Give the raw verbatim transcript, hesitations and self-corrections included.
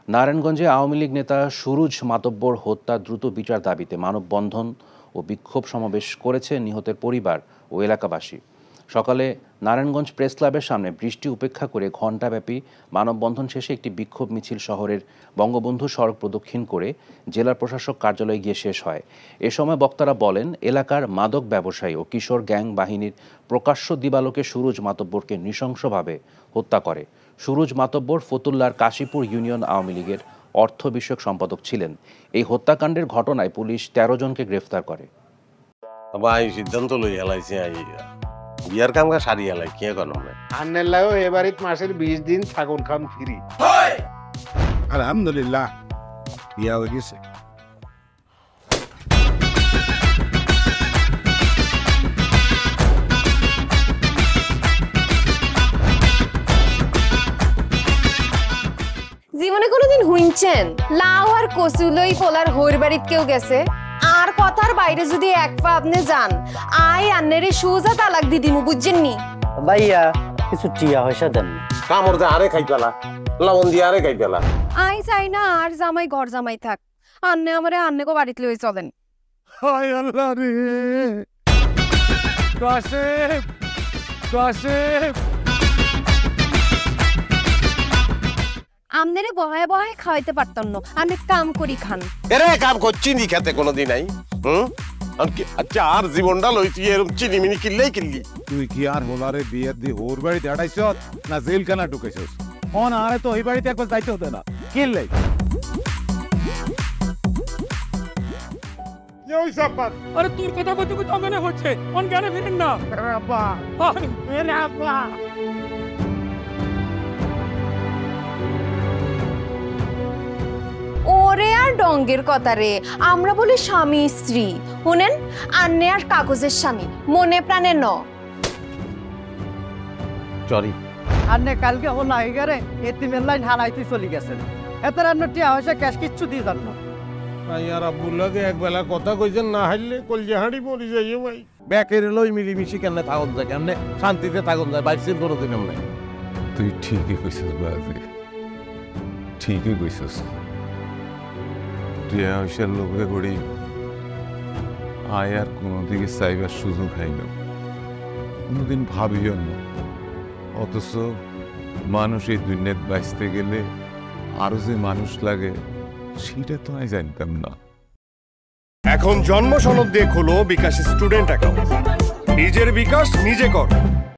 নারায়ণগঞ্জে আওয়ামী লীগ নেতা সুরুজ মাতব্বর হত্যা দ্রুত বিচার দাবিতে মানববন্ধন ও বিক্ষোভ সমাবেশ করেছে নিহতের পরিবার ও এলাকাবাসী। সকালে নারায়ণগঞ্জ প্রেস ক্লাবের সামনে বৃষ্টি উপেক্ষা করে ঘণ্টাব্যাপী মানববন্ধন শেষে একটি বিক্ষোভ মিছিল শহরের বঙ্গবন্ধু সড়ক প্রদক্ষিণ করে জেলার প্রশাসক কার্যালয়ে গিয়ে শেষ হয়। এ সময় বক্তারা বলেন, এলাকার মাদক ব্যবসায়ী ও কিশোর গ্যাং বাহিনীর প্রকাশ্য দিবালোকে সুরুজ মাতব্বরকে নৃশংসভাবে হত্যা করে। সুরুজ মাতব্বর ফতুল্লার কাশীপুর ইউনিয়ন আওয়ামী লীগের অর্থ বিষয়ক সম্পাদক ছিলেন। এই হত্যাকাণ্ডের ঘটনায় পুলিশ তেরো জনকে গ্রেফতার করে। সিদ্ধান্ত লই হেলাইছে বিয়ার কাম কা সারি হেলাই কি এখন আন্নের লাগো এবারে মাসের বিশ দিন ছাগল খাম ফ্রি। আলহামদুলিল্লাহ বিয়া হয়ে গেছে। জীবনে কোনোদিন হুইনছেন লাউ আর কচু লই পোলার হইর বাড়িত কেউ গেছে? আর কথার বাইরে যদি এক পা আপনি যান, আই আন্নেরে সুজা তালাক দি দিমু, বুঝছেন নি? ভাইয়া কিছু টিয়া পয়সা দেন। কামর দে আরে খাই পেলা, লবণ দিয়ে আরে খাই পেলা। আই চাই না আর জামাই ঘর জামাই থাক, আন্নে আমারে আন্নে কো বাড়িতে লই চলেন। হায় আল্লাহ রে, কাশেম কাশেম আমনেরে বহায় বহায় খাওয়াইতে পারতাম না, আন্নে কাম করি খান। এরে কাম করছি নি খেতে কোনোদিন নাই। হুম আচ্ছা আর জীবনটা লই তুই এরকম চিনি মিনি কিনলেই কিনলি। তুই কি আর হোলারে বিয়ের দি ওর বাড়িতে আড়াইছ না জেল কানা ঢুকেছিস? অন আরে তো ওই বাড়িতে একবার যাইতে হতো না, কিনলে আরে তোর কথা কইতে কইতে অজ্ঞান হচ্ছে, অন জ্ঞানে ফিরেন না। আব্বা আরে আব্বা ওরে আর ডঙ্গের কথা রে, আমরা বলি স্বামী স্ত্রী, শুনেন আন্নে আর কাগজের স্বামী, মনে প্রাণে ন। সরি আন্নে কালকে ও নাই গরে এতিমের লাইন হারাইতে চলে গেছেন। এত রান্ন টিয়া পয়সা ক্যাশ কিচ্ছু দিয়ে যান না। ভাই আর আব্বুল্লাহকে এক বেলা কথা কইছেন না, হাইলে কলজে হাঁড়ি মরি যাইও ভাই। ব্যাকের লই মিলিমিশি কেমনে থাকুন যায়, কেমনে শান্তিতে থাকুন যায়, বাইসের কোনোদিন এমনি। তুই ঠিকই কইছিস বাজে, ঠিকই কইছিস। তুই আয়সার লোকে করি আয় আর কোনোদিকে চাইবার সুযোগ হয় না, কোনোদিন ভাবিও না। অথচ মানুষ এই দুনিয়াত বাঁচতে গেলে আরো যে মানুষ লাগে সেটা তো আমি জানতাম না। এখন জন্ম সনদ দিয়ে খোলো বিকাশ স্টুডেন্ট অ্যাকাউন্ট। নিজের বিকাশ নিজে কর।